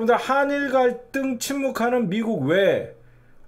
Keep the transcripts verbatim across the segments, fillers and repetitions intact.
여러분들 한일 갈등 침묵하는 미국 왜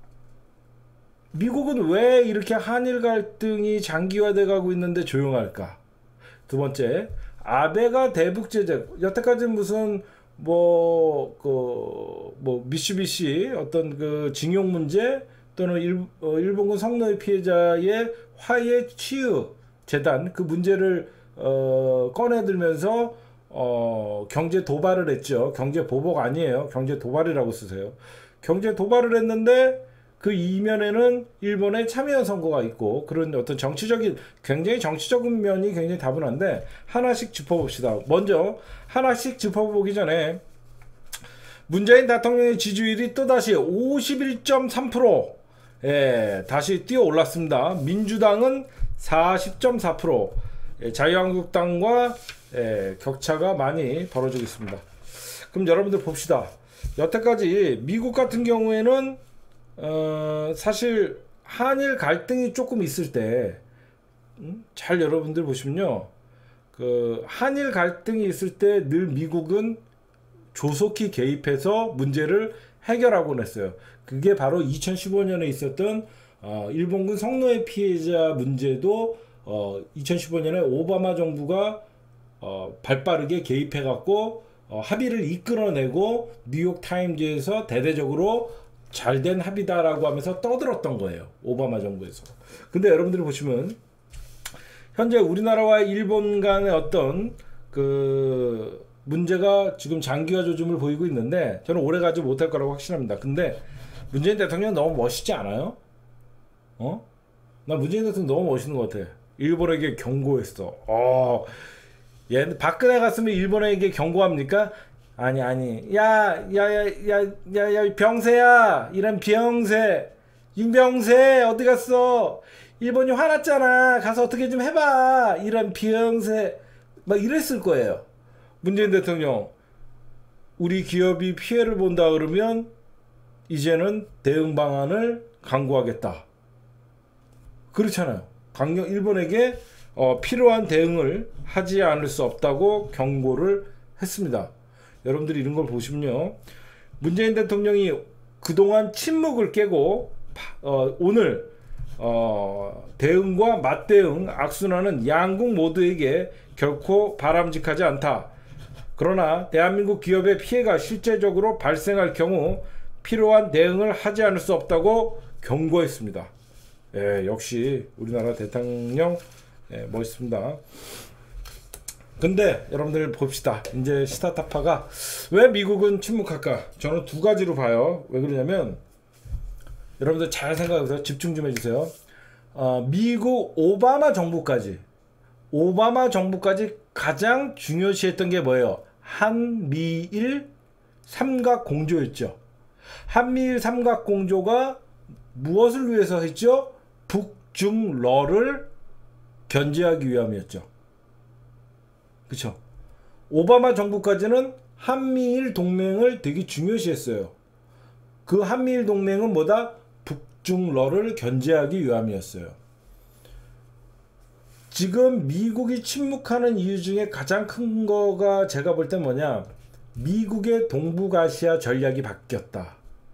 미국은 왜 이렇게 한일 갈등이 장기화돼 가고 있는데 조용할까? 두 번째, 아베가 대북 제재 여태까지 무슨 뭐 그 뭐 미쓰비시 어떤 그 징용 문제 또는 일, 어, 일본군 성노예 피해자의 화해 치유 재단 그 문제를 어, 꺼내들면서 어, 경제 도발을 했죠. 경제 보복 아니에요. 경제 도발이라고 쓰세요. 경제 도발을 했는데 그 이면에는 일본의 참여 선거가 있고 그런 어떤 정치적인 굉장히 정치적인 면이 굉장히 다분한데 하나씩 짚어봅시다. 먼저 하나씩 짚어보기 전에 문재인 대통령의 지지율이 또다시 오십일 점 삼 퍼센트 예, 다시 뛰어 올랐습니다. 민주당은 사십 점 사 퍼센트 예, 자유한국당과 예, 격차가 많이 벌어지고 있습니다. 그럼 여러분들 봅시다. 여태까지 미국 같은 경우에는 어, 사실 한일 갈등이 조금 있을 때, 음? 잘 여러분들 보시면요, 그 한일 갈등이 있을 때 늘 미국은 조속히 개입해서 문제를 해결하곤 했어요. 그게 바로 이천십오 년에 있었던 어, 일본군 성노예 피해자 문제도 어, 이천십오 년에 오바마 정부가 어, 발빠르게 개입해갖고 어, 합의를 이끌어내고 뉴욕 타임즈에서 대대적으로 잘된 합의다라고 하면서 떠들었던 거예요. 오바마 정부에서. 근데 여러분들이 보시면 현재 우리나라와 일본 간의 어떤 그 문제가 지금 장기화 조짐을 보이고 있는데 저는 오래 가지 못할 거라고 확신합니다. 근데 문재인 대통령 너무 멋있지 않아요? 어? 나 문재인 대통령 너무 멋있는 것 같아. 일본에게 경고했어. 어, 얘 박근혜 갔으면 일본에게 경고합니까? 아니 아니 야야야야야야 병세야 이런 병세 윤병세 어디 갔어? 일본이 화났잖아. 가서 어떻게 좀 해봐. 이런 병세 막 이랬을 거예요. 문재인 대통령 우리 기업이 피해를 본다 그러면 이제는 대응 방안을 강구하겠다. 그렇잖아요. 강력 일본에게 어, 필요한 대응을 하지 않을 수 없다고 경고를 했습니다. 여러분들이 이런 걸 보시면요, 문재인 대통령이 그동안 침묵을 깨고 어, 오늘 어, 대응과 맞대응 악순환은 양국 모두에게 결코 바람직하지 않다. 그러나 대한민국 기업의 피해가 실제적으로 발생할 경우 필요한 대응을 하지 않을 수 없다고 경고했습니다. 예, 역시 우리나라 대통령 예, 멋있습니다. 근데 여러분들 봅시다. 이제 시타타파가 왜 미국은 침묵할까? 저는 두 가지로 봐요. 왜 그러냐면 여러분들 잘 생각해보세요. 집중 좀 해주세요. 어, 미국 오바마 정부까지 오바마 정부까지 가장 중요시했던 게 뭐예요? 한미일 삼각공조였죠. 한미일 삼각공조가 무엇을 위해서 했죠? 북중러를 견제하기 위함이었죠. 그쵸? 오바마 정부까지는 한미일 동맹을 되게 중요시했어요. 그 한미일 동맹은 뭐다? 북중러를 견제하기 위함이었어요. 지금 미국이 침묵하는 이유 중에 가장 큰 거가 제가 볼 땐 뭐냐, 미국의 동북아시아 전략이 바뀌었다.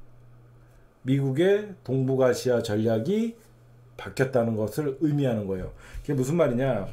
미국의 동북아시아 전략이 바뀌었다는 것을 의미하는 거예요. 그게 무슨 말이냐,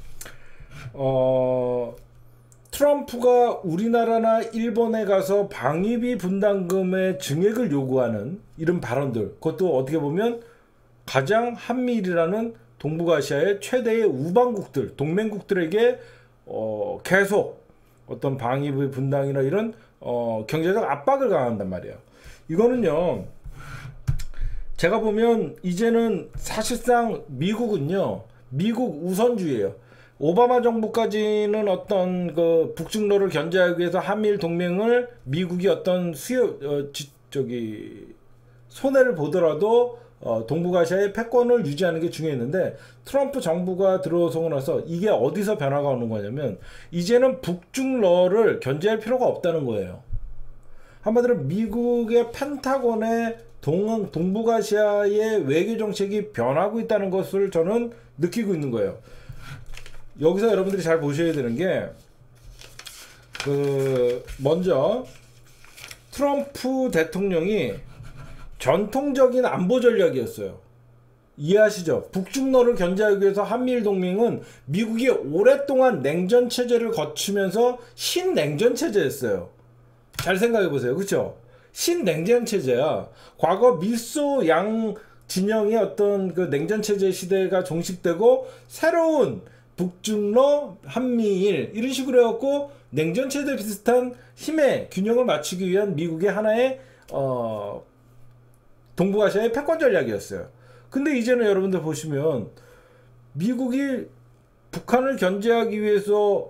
어, 트럼프가 우리나라나 일본에 가서 방위비 분담금의 증액을 요구하는 이런 발언들, 그것도 어떻게 보면 가장 한미일이라는 동북아시아의 최대의 우방국들, 동맹국들에게 어, 계속 어떤 방위비 분담이나 이런 어, 경제적 압박을 가한단 말이에요. 이거는요, 제가 보면 이제는 사실상 미국은요, 미국 우선주의예요. 오바마 정부까지는 어떤 그 북중러를 견제하기 위해서 한미일 동맹을 미국이 어떤 수요 어, 지, 저기 손해를 보더라도 어, 동북아시아의 패권을 유지하는 게 중요했는데, 트럼프 정부가 들어서고 나서 이게 어디서 변화가 오는 거냐면 이제는 북중러를 견제할 필요가 없다는 거예요. 한마디로 미국의 펜타곤의 동, 동북아시아의 외교 정책이 변하고 있다는 것을 저는 느끼고 있는 거예요. 여기서 여러분들이 잘 보셔야 되는 게, 그 먼저 트럼프 대통령이 전통적인 안보 전략이었어요. 이해하시죠? 북중러를 견제하기 위해서 한미일 동맹은 미국이 오랫동안 냉전 체제를 거치면서 신냉전 체제였어요. 잘 생각해 보세요. 그렇죠? 신냉전 체제야. 과거 밀소 양 진영의 어떤 그 냉전 체제 시대가 종식되고 새로운 북중러 한미일 이런 식으로 해갖고 냉전 체제 비슷한 힘의 균형을 맞추기 위한 미국의 하나의 어 동북아시아의 패권 전략이었어요. 근데 이제는 여러분들 보시면 미국이 북한을 견제하기 위해서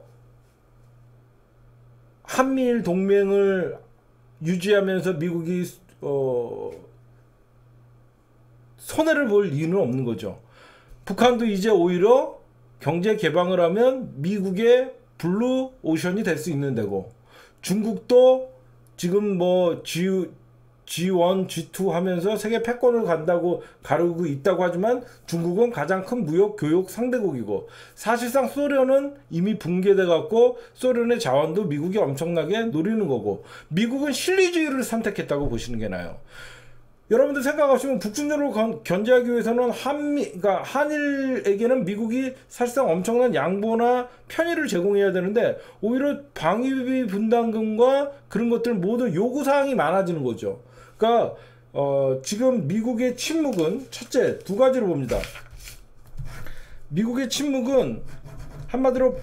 한미일 동맹을 유지하면서 미국이 어 손해를 볼 이유는 없는 거죠. 북한도 이제 오히려 경제 개방을 하면 미국의 블루 오션이 될 수 있는 데고, 중국도 지금 뭐 G, 지원, 지투 하면서 세계 패권을 간다고 가르고 있다고 하지만 중국은 가장 큰 무역 교역 상대국이고, 사실상 소련은 이미 붕괴돼 갖고 소련의 자원도 미국이 엄청나게 노리는 거고, 미국은 실리주의를 선택했다고 보시는 게 나아요. 여러분들 생각하시면 북중러를 견제하기 위해서는 한미, 그러니까 한일에게는 미국이 사실상 엄청난 양보나 편의를 제공해야 되는데 오히려 방위비 분담금과 그런 것들 모두 요구사항이 많아지는 거죠. 그러니까 어, 지금 미국의 침묵은 첫째 두 가지로 봅니다. 미국의 침묵은 한마디로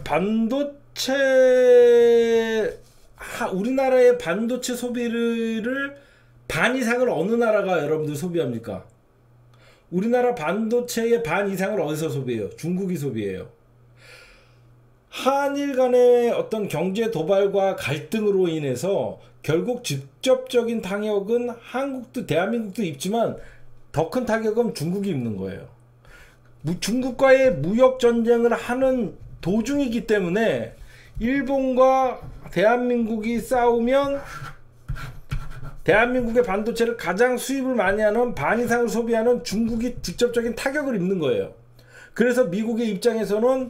반도체, 하, 우리나라의 반도체 소비를 반 이상을 어느 나라가 여러분들 소비합니까? 우리나라 반도체의 반 이상을 어디서 소비해요? 중국이 소비해요. 한일 간의 어떤 경제 도발과 갈등으로 인해서 결국 직접적인 타격은 한국도 대한민국도 입지만 더 큰 타격은 중국이 입는 거예요. 중국과의 무역 전쟁을 하는 도중이기 때문에 일본과 대한민국이 싸우면 대한민국의 반도체를 가장 수입을 많이 하는 반 이상을 소비하는 중국이 직접적인 타격을 입는 거예요. 그래서 미국의 입장에서는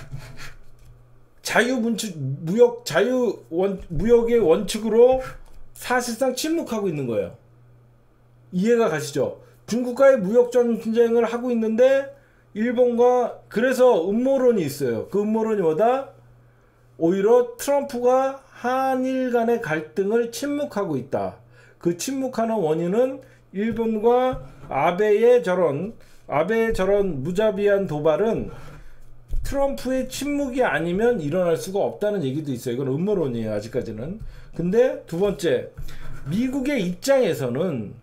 자유문축, 무역, 자유 원, 무역의 원칙으로 사실상 침묵하고 있는 거예요. 이해가 가시죠? 중국과의 무역 전쟁을 하고 있는데 일본과, 그래서 음모론이 있어요. 그 음모론이 뭐다? 오히려 트럼프가 한일 간의 갈등을 침묵하고 있다. 그 침묵하는 원인은 일본과 아베의 저런 아베의 저런 무자비한 도발은 트럼프의 침묵이 아니면 일어날 수가 없다는 얘기도 있어요. 이건 음모론이에요, 아직까지는. 근데 두 번째, 미국의 입장에서는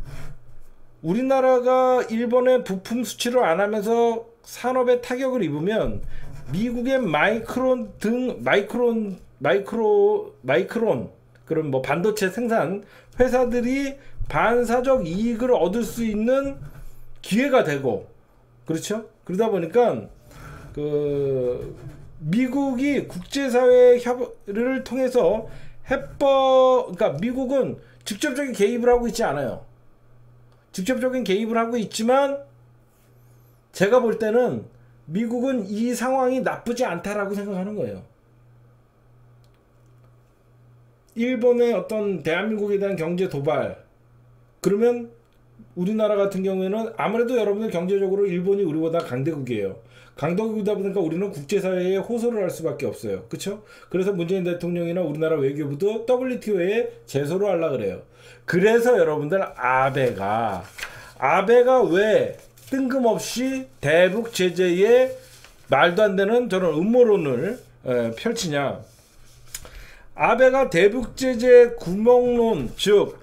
우리나라가 일본의 부품 수출을 안 하면서 산업에 타격을 입으면 미국의 마이크론 등 마이크론 마이크로 마이크론 그런 뭐 반도체 생산 회사들이 반사적 이익을 얻을 수 있는 기회가 되고, 그렇죠? 그러다 보니까 그 미국이 국제사회 협의를 통해서 해법, 그러니까 미국은 직접적인 개입을 하고 있지 않아요. 직접적인 개입을 하고 있지만 제가 볼 때는 미국은 이 상황이 나쁘지 않다라고 생각하는 거예요. 일본의 어떤 대한민국에 대한 경제 도발, 그러면 우리나라 같은 경우에는 아무래도 여러분들 경제적으로 일본이 우리보다 강대국이에요. 강대국이다 보니까 우리는 국제사회에 호소를 할 수밖에 없어요. 그렇죠? 그래서 문재인 대통령이나 우리나라 외교부도 더블유티오에 제소를 하려고 그래요. 그래서 여러분들 아베가 아베가 왜 뜬금없이 대북 제재에 말도 안 되는 저런 음모론을 에, 펼치냐. 아베가 대북 제재 구멍론, 즉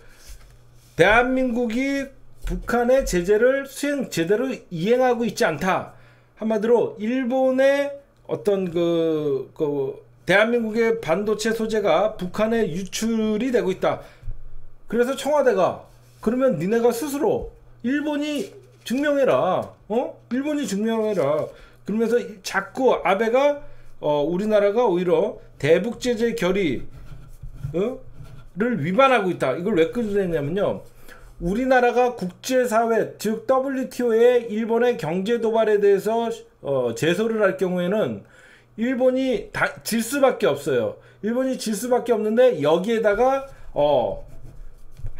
대한민국이 북한의 제재를 수행 제대로 이행하고 있지 않다. 한마디로 일본의 어떤 그, 그 대한민국의 반도체 소재가 북한에 유출이 되고 있다. 그래서 청와대가 그러면 니네가 스스로 일본이 증명해라. 어? 일본이 증명해라. 그러면서 자꾸 아베가 어, 우리나라가 오히려 대북 제재 결의 어? 를 위반하고 있다. 이걸 왜 끌어냈냐면요. 우리나라가 국제사회, 즉 더블유티오에 일본의 경제 도발에 대해서 어, 제소를 할 경우에는 일본이 다, 질 수밖에 없어요. 일본이 질 수밖에 없는데 여기에다가 어,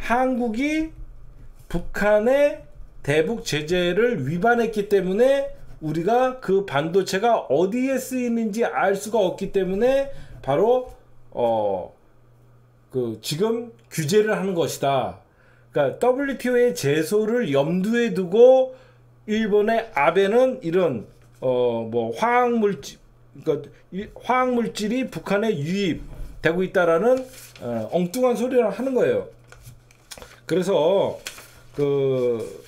한국이 북한의 대북 제재를 위반했기 때문에 우리가 그 반도체가 어디에 쓰이는지 알 수가 없기 때문에 바로 어 그 지금 규제를 하는 것이다. 그러니까 더블유티오의 제소를 염두에 두고 일본의 아베는 이런 어 뭐 화학 물질 그러니까 화학 물질이 북한에 유입되고 있다라는 어, 엉뚱한 소리를 하는 거예요. 그래서 그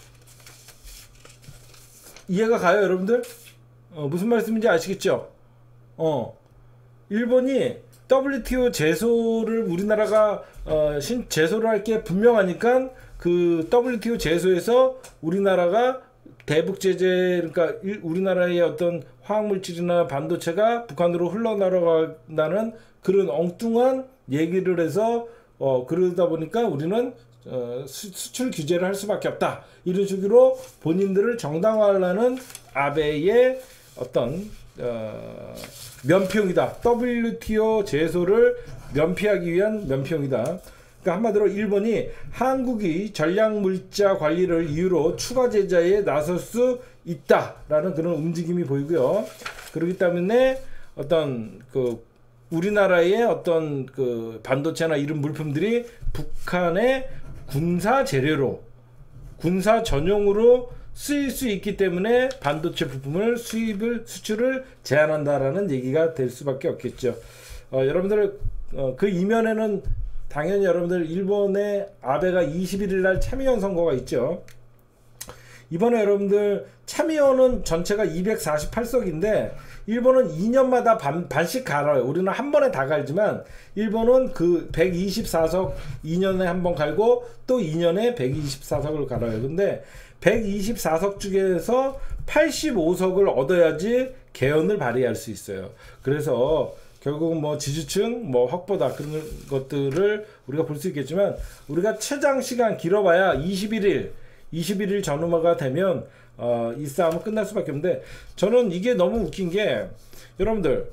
이해가 가요, 여러분들? 어, 무슨 말씀인지 아시겠죠? 어, 일본이 더블유티오 제소를 우리나라가 어, 신 제소를 할 게 분명하니까 그 더블유티오 제소에서 우리나라가 대북 제재 그러니까 일, 우리나라의 어떤 화학물질이나 반도체가 북한으로 흘러나가는 그런 엉뚱한 얘기를 해서 어, 그러다 보니까 우리는 어, 수, 수출 규제를 할 수밖에 없다. 이런 식으로 본인들을 정당화하려는 아베의 어떤 어, 면피용이다. 더블유티오 제소를 면피하기 위한 면피용이다. 그러니까 한마디로 일본이 한국이 전략물자 관리를 이유로 추가 제재에 나설 수 있다라는 그런 움직임이 보이고요. 그렇기 때문에 어떤 그 우리나라의 어떤 그 반도체나 이런 물품들이 북한의 군사 재료로 군사 전용으로 쓰일 수 있기 때문에 반도체 부품을 수입을 수출을 제한한다라는 얘기가 될 수밖에 없겠죠. 어, 여러분들 어, 그 이면에는 당연히 여러분들 일본의 아베가 이십일 일 날 참의원 선거가 있죠. 이번에 여러분들 참의원은 전체가 이백사십팔 석인데 일본은 이 년마다 반, 반씩 갈아요. 우리는 한 번에 다 갈지만 일본은 그 백이십사 석 이 년에 한 번 갈고 또 이 년에 백이십사 석을 갈아요. 근데 백이십사 석 중에서 팔십오 석을 얻어야지 개헌을 발의할 수 있어요. 그래서 결국은 뭐 지지층 뭐 확보다 그런 것들을 우리가 볼 수 있겠지만 우리가 최장 시간 길어봐야 이십일 일 이십일 일 전후가 되면 어, 이 싸움은 끝날 수밖에 없는데 저는 이게 너무 웃긴 게 여러분들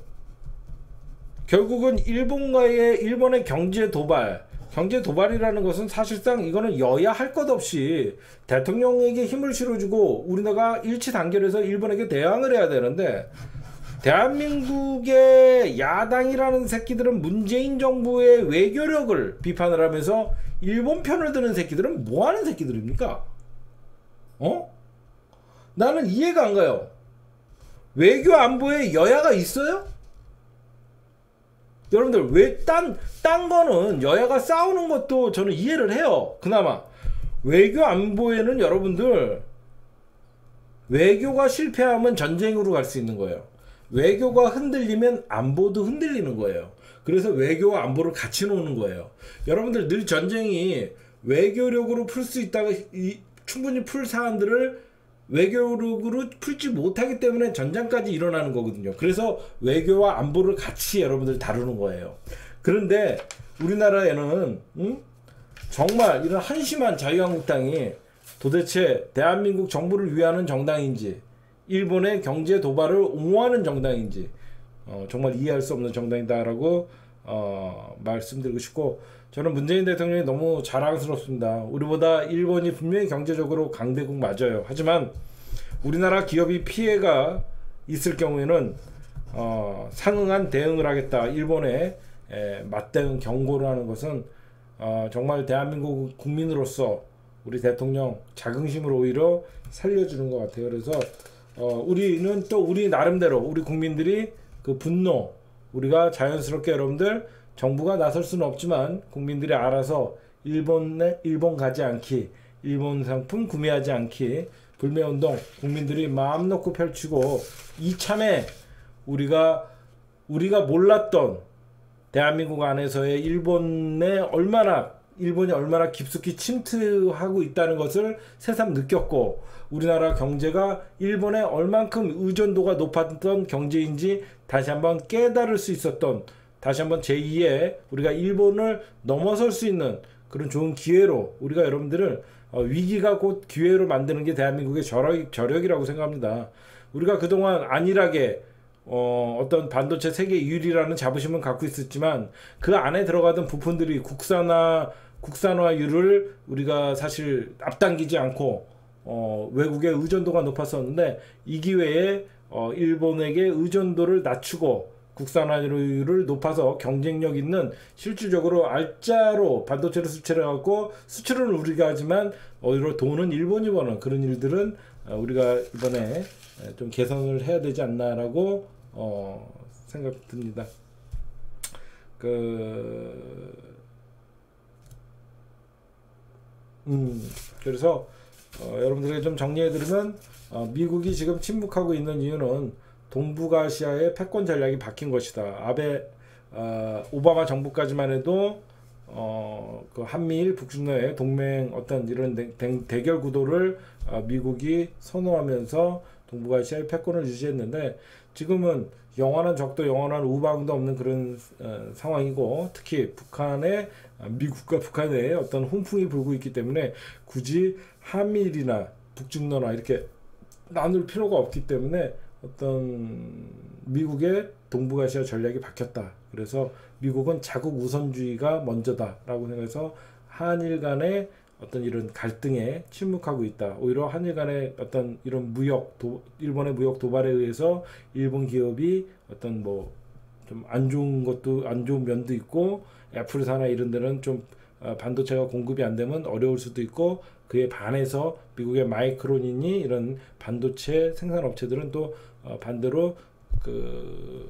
결국은 일본과의 일본의 경제 도발 경제 도발이라는 것은 사실상 이거는 여야 할 것 없이 대통령에게 힘을 실어주고 우리나라가 일치 단결해서 일본에게 대항을 해야 되는데 대한민국의 야당이라는 새끼들은 문재인 정부의 외교력을 비판을 하면서 일본 편을 드는 새끼들은 뭐 하는 새끼들입니까? 어? 나는 이해가 안 가요. 외교 안보에 여야가 있어요? 여러분들 왜 딴, 딴 거는 여야가 싸우는 것도 저는 이해를 해요. 그나마 외교 안보에는 여러분들 외교가 실패하면 전쟁으로 갈 수 있는 거예요. 외교가 흔들리면 안보도 흔들리는 거예요. 그래서 외교와 안보를 같이 놓는 거예요. 여러분들 늘 전쟁이 외교력으로 풀 수 있다가 이, 충분히 풀 사안들을 외교력으로 풀지 못하기 때문에 전쟁까지 일어나는 거거든요. 그래서 외교와 안보를 같이 여러분들 다루는 거예요. 그런데 우리나라에는 응? 정말 이런 한심한 자유한국당이 도대체 대한민국 정부를 위하는 정당인지 일본의 경제 도발을 옹호하는 정당인지 어, 정말 이해할 수 없는 정당이다라고 어, 말씀드리고 싶고 저는 문재인 대통령이 너무 자랑스럽습니다. 우리보다 일본이 분명히 경제적으로 강대국 맞아요. 하지만 우리나라 기업이 피해가 있을 경우에는 어, 상응한 대응을 하겠다. 일본에 에, 맞대응 경고를 하는 것은 어, 정말 대한민국 국민으로서 우리 대통령 자긍심을 오히려 살려주는 것 같아요. 그래서 어, 우리는 또 우리 나름대로 우리 국민들이 그 분노 우리가 자연스럽게 여러분들 정부가 나설 수는 없지만 국민들이 알아서 일본에 일본 가지 않기 일본 상품 구매하지 않기 불매운동 국민들이 마음 놓고 펼치고 이참에 우리가 우리가 몰랐던 대한민국 안에서의 일본에 얼마나 일본이 얼마나 깊숙이 침투하고 있다는 것을 새삼 느꼈고 우리나라 경제가 일본에 얼만큼 의존도가 높았던 경제인지 다시 한번 깨달을 수 있었던 다시 한번 제이의 우리가 일본을 넘어설 수 있는 그런 좋은 기회로 우리가 여러분들을 어, 위기가 곧 기회로 만드는 게 대한민국의 저력, 저력이라고 생각합니다. 우리가 그동안 안일하게 어, 어떤 반도체 세계 일 위라는 자부심은 갖고 있었지만 그 안에 들어가던 부품들이 국산화 국산화율을 우리가 사실 앞당기지 않고 어, 외국의 의존도가 높았었는데 이 기회에 어, 일본에게 의존도를 낮추고 국산화율을 높아서 경쟁력 있는 실질적으로 알짜로 반도체를 수출해갖고 수출은 우리가 하지만 오히려 돈은 일본이 버는 그런 일들은 어, 우리가 이번에 좀 개선을 해야 되지 않나라고 어, 생각 듭니다. 그, 음, 그래서 어, 여러분들에게 좀 정리해드리면 어, 미국이 지금 침묵하고 있는 이유는 동북아시아의 패권 전략이 바뀐 것이다. 아베 어, 오바마 정부까지만 해도 어, 그 한미일 북중러의 동맹 어떤 이런 대, 대, 대결 구도를 어, 미국이 선호하면서 동북아시아의 패권을 유지했는데 지금은 영원한 적도 영원한 우방도 없는 그런 어, 상황이고 특히 북한의 미국과 북한의 어떤 훈풍이 불고 있기 때문에 굳이 한미일이나 북중러나 이렇게 나눌 필요가 없기 때문에 어떤 미국의 동북아시아 전략이 바뀌었다. 그래서 미국은 자국 우선주의가 먼저다라고 생각해서 한일 간의 어떤 이런 갈등에 침묵하고 있다. 오히려 한일 간의 어떤 이런 무역, 도, 일본의 무역 도발에 의해서 일본 기업이 어떤 뭐 좀 안 좋은 것도 안 좋은 면도 있고 애플사나 이런 데는 좀 어, 반도체가 공급이 안 되면 어려울 수도 있고 그에 반해서 미국의 마이크론이니 이런 반도체 생산 업체들은 또 어, 반대로 그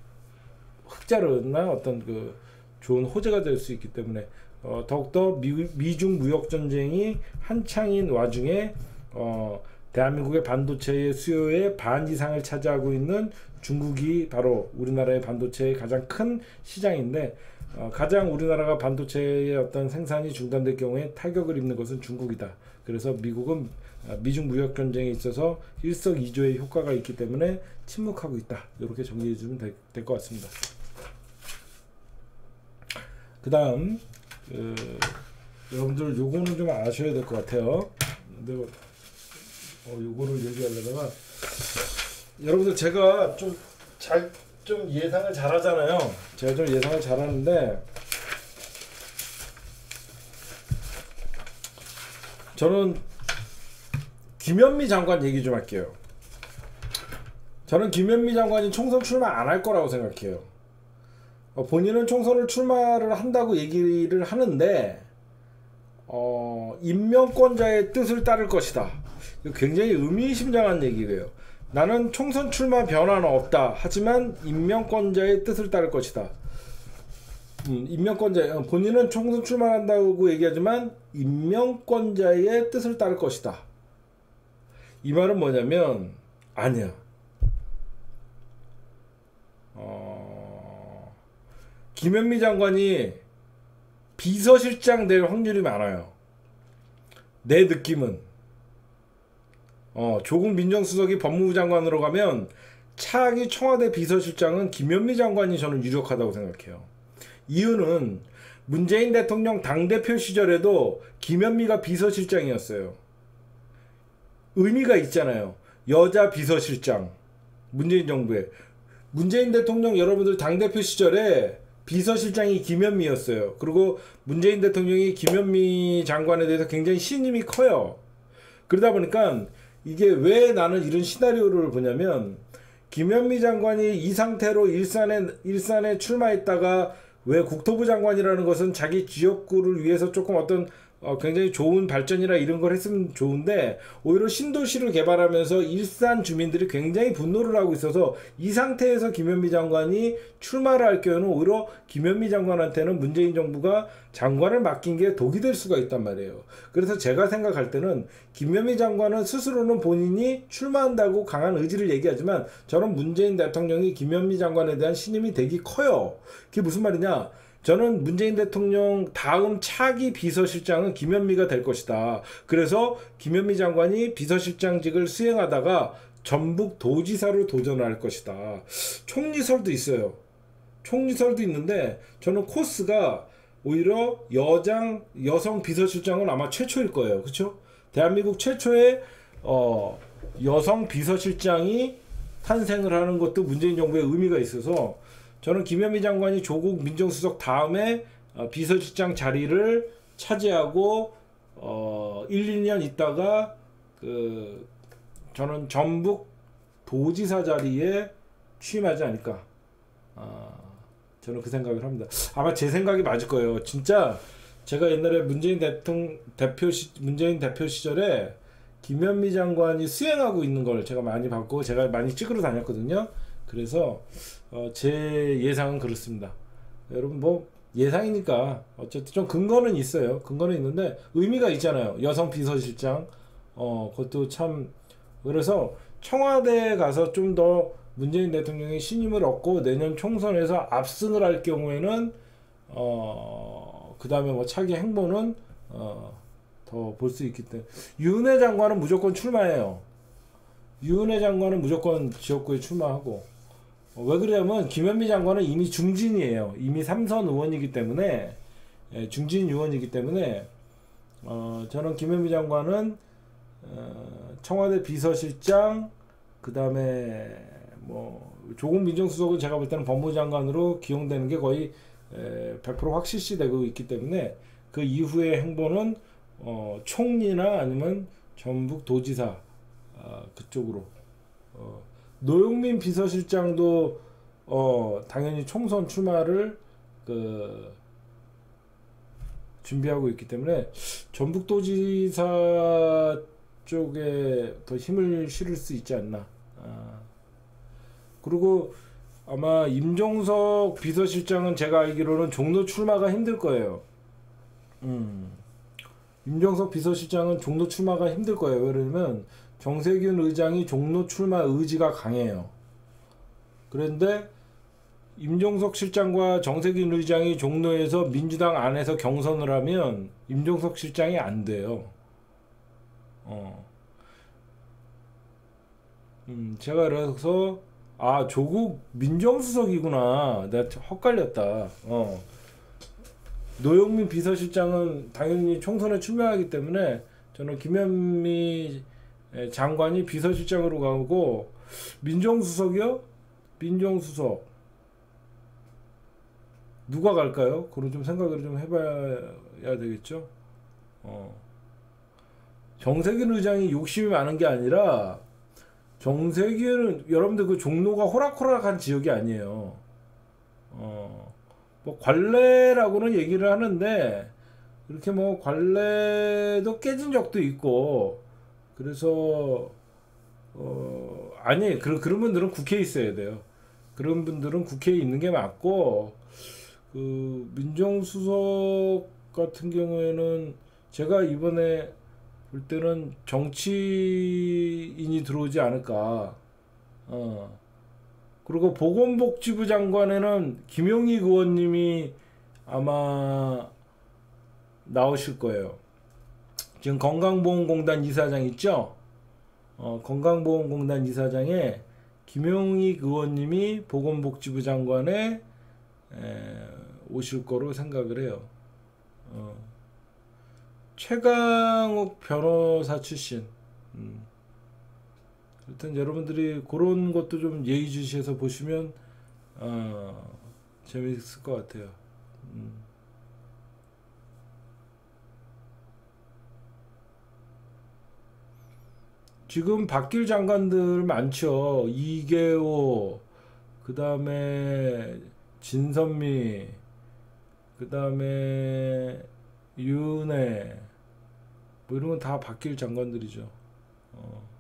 흑자르나 어떤 그 좋은 호재가 될 수 있기 때문에 어, 더욱더 미, 미중 무역 전쟁이 한창인 와중에 어, 대한민국의 반도체의 수요의 반 이상을 차지하고 있는 중국이 바로 우리나라의 반도체의 가장 큰 시장인데 어, 가장 우리나라가 반도체의 어떤 생산이 중단될 경우에 타격을 입는 것은 중국이다. 그래서 미국은 미중 무역 전쟁에 있어서 일석이조의 효과가 있기 때문에 침묵하고 있다. 이렇게 정리해 주면 될 것 같습니다. 그 다음 그, 여러분들 요거는 좀 아셔야 될 것 같아요. 근데 어, 요거를 얘기하려다가 여러분들 제가 좀 잘 좀 예상을 잘하잖아요. 제가 좀 예상을 잘하는데 저는 김현미 장관 얘기 좀 할게요. 저는 김현미 장관이 총선 출마 안 할 거라고 생각해요. 어, 본인은 총선을 출마를 한다고 얘기를 하는데 어, 임명권자의 뜻을 따를 것이다. 이거 굉장히 의미심장한 얘기예요. 나는 총선 출마 변화는 없다. 하지만 임명권자의 뜻을 따를 것이다. 음, 임명권자 본인은 총선 출마한다고 얘기하지만 임명권자의 뜻을 따를 것이다. 이 말은 뭐냐면 아니야. 어, 김현미 장관이 비서실장 될 확률이 많아요. 내 느낌은 어, 조국 민정수석이 법무부 장관으로 가면 차기 청와대 비서실장은 김현미 장관이 저는 유력하다고 생각해요. 이유는 문재인 대통령 당대표 시절에도 김현미가 비서실장이었어요. 의미가 있잖아요. 여자 비서실장. 문재인 정부에. 문재인 대통령 여러분들 당대표 시절에 비서실장이 김현미였어요. 그리고 문재인 대통령이 김현미 장관에 대해서 굉장히 신임이 커요. 그러다 보니까 이게 왜 나는 이런 시나리오를 보냐면 김현미 장관이 이 상태로 일산에 일산에 출마했다가 왜 국토부 장관이라는 것은 자기 지역구를 위해서 조금 어떤 어, 굉장히 좋은 발전이나 이런 걸 했으면 좋은데 오히려 신도시를 개발하면서 일산 주민들이 굉장히 분노를 하고 있어서 이 상태에서 김현미 장관이 출마를 할 경우는 오히려 김현미 장관한테는 문재인 정부가 장관을 맡긴 게 독이 될 수가 있단 말이에요. 그래서 제가 생각할 때는 김현미 장관은 스스로는 본인이 출마한다고 강한 의지를 얘기하지만 저는 문재인 대통령이 김현미 장관에 대한 신임이 되게 커요. 그게 무슨 말이냐? 저는 문재인 대통령 다음 차기 비서실장은 김현미가 될 것이다. 그래서 김현미 장관이 비서실장직을 수행하다가 전북 도지사로 도전할 것이다. 총리설도 있어요. 총리설도 있는데 저는 코스가 오히려 여장 여성 비서실장은 아마 최초일 거예요. 그렇죠? 대한민국 최초의 어, 여성 비서실장이 탄생을 하는 것도 문재인 정부의 의미가 있어서 저는 김현미 장관이 조국 민정수석 다음에 비서실장 자리를 차지하고 어 일, 이 년 있다가 그 저는 전북 도지사 자리에 취임하지 않을까. 아, 저는 그 생각을 합니다. 아마 제 생각이 맞을 거예요. 진짜 제가 옛날에 문재인 대통령 대표 시, 문재인 대표 시절에 김현미 장관이 수행하고 있는 걸 제가 많이 봤고 제가 많이 찍으러 다녔거든요. 그래서 어, 제 예상은 그렇습니다. 여러분 뭐 예상이니까 어쨌든 좀 근거는 있어요. 근거는 있는데 의미가 있잖아요. 여성 비서실장 어 그것도 참 그래서 청와대에 가서 좀 더 문재인 대통령이 신임을 얻고 내년 총선에서 압승을 할 경우에는 어 그다음에 뭐 차기 행보는 어 더 볼 수 있기 때문에 윤회 장관은 무조건 출마해요. 윤회 장관은 무조건 지역구에 출마하고 어, 왜 그러냐면 김현미 장관은 이미 중진이에요. 이미 삼선 의원이기 때문에 예, 중진 의원이기 때문에 어, 저는 김현미 장관은 어, 청와대 비서실장 그 다음에 뭐 조국 민정수석은 제가 볼 때는 법무장관으로 기용되는 게 거의 에, 백 퍼센트 확실시 되고 있기 때문에 그 이후의 행보는 어, 총리나 아니면 전북 도지사 어, 그쪽으로 어, 노영민 비서실장도 어, 당연히 총선 출마를 그 준비하고 있기 때문에 전북도지사 쪽에 더 힘을 실을 수 있지 않나. 아. 그리고 아마 임종석 비서실장은 제가 알기로는 종로 출마가 힘들 거예요. 음. 임종석 비서실장은 종로 출마가 힘들 거예요. 왜냐면 정세균 의장이 종로 출마 의지가 강해요. 그런데 임종석 실장과 정세균 의장이 종로에서 민주당 안에서 경선을 하면 임종석 실장이 안 돼요. 어. 음, 제가 그래서 아 조국 민정수석이구나. 내가 헛갈렸다. 어. 노영민 비서실장은 당연히 총선에 출마하기 때문에 저는 김현미 장관이 비서실장으로 가고 민정수석이요? 민정수석 누가 갈까요? 그런 좀 생각을 좀 해봐야 되겠죠. 어. 정세균 의장이 욕심이 많은 게 아니라 정세균은 여러분들 그 종로가 호락호락한 지역이 아니에요. 어. 뭐 관례라고는 얘기를 하는데 이렇게 뭐 관례도 깨진 적도 있고 그래서 어 아니 그 그런 분들은 국회에 있어야 돼요. 그런 분들은 국회에 있는 게 맞고 그 민정수석 같은 경우에는 제가 이번에 볼 때는 정치인이 들어오지 않을까. 어. 그리고 보건복지부 장관에는 김용익 의원님이 아마 나오실 거예요. 지금 건강보험공단 이사장 있죠? 어, 건강보험공단 이사장에 김용익 의원님이 보건복지부 장관에 에, 오실 거로 생각을 해요. 어. 최강욱 변호사 출신. 음. 하여튼 여러분들이 그런 것도 좀 예의주시해서 보시면 어, 재미있을 것 같아요. 음. 지금 바뀔 장관들 많죠. 이계호, 그 다음에 진선미, 그 다음에 윤회, 뭐 이런 건 다 바뀔 장관들이죠. 어.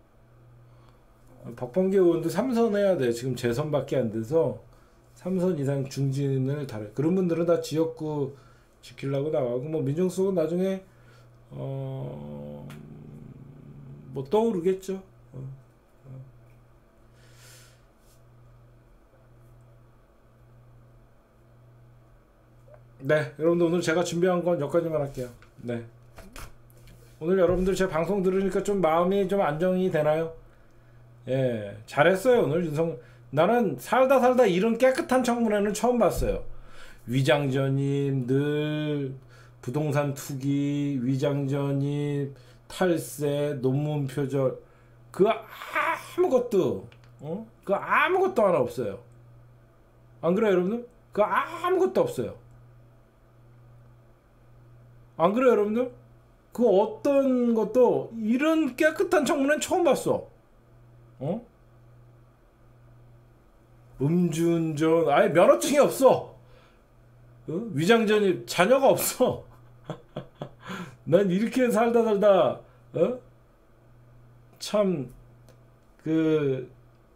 박범계 의원도 삼선 해야 돼. 지금 재선밖에 안 돼서 삼선 이상 중진을 달아. 그런 분들은 다 지역구 지키려고 나가고 뭐 민정수석은 나중에 어 뭐 떠오르겠죠. 어, 어. 네, 여러분들 오늘 제가 준비한 건 여기까지만 할게요. 네. 오늘 여러분들 제 방송 들으니까 좀 마음이 좀 안정이 되나요? 예, 잘했어요. 오늘 윤석 나는 살다 살다 이런 깨끗한 청문회는 처음 봤어요. 위장전입, 늘 부동산 투기, 위장전입, 탈세, 논문 표절, 그 아무것도, 어? 그 아무것도 하나 없어요. 안 그래요, 여러분들? 그 아무것도 없어요. 안 그래요, 여러분들? 그 어떤 것도 이런 깨끗한 청문회는 처음 봤어. 어? 음주운전, 아예 면허증이 없어. 어? 위장전입, 자녀가 없어. 난 이렇게 살다 살다, 어? 참, 그,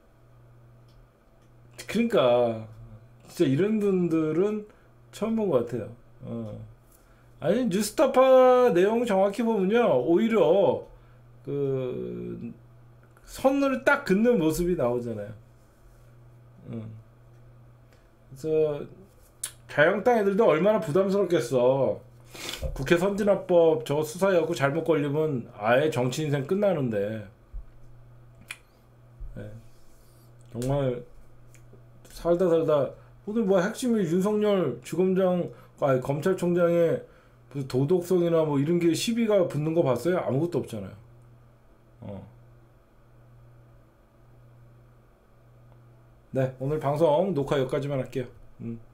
그러니까, 진짜 이런 분들은 처음 본 것 같아요. 어. 아니, 뉴스타파 내용 정확히 보면요, 오히려, 그, 선을 딱 긋는 모습이 나오잖아요. 음. 그래서, 자유한국당 애들도 얼마나 부담스럽겠어. 국회 선진화법 저거 수사해갖고 잘못 걸리면 아예 정치 인생 끝나는데. 네. 정말 살다 살다 오늘 뭐 핵심이 윤석열 주검장 아니 검찰총장의 무슨 도덕성이나 뭐 이런 게 시비가 붙는 거 봤어요? 아무것도 없잖아요. 어. 네, 오늘 방송 녹화 여기까지만 할게요. 음.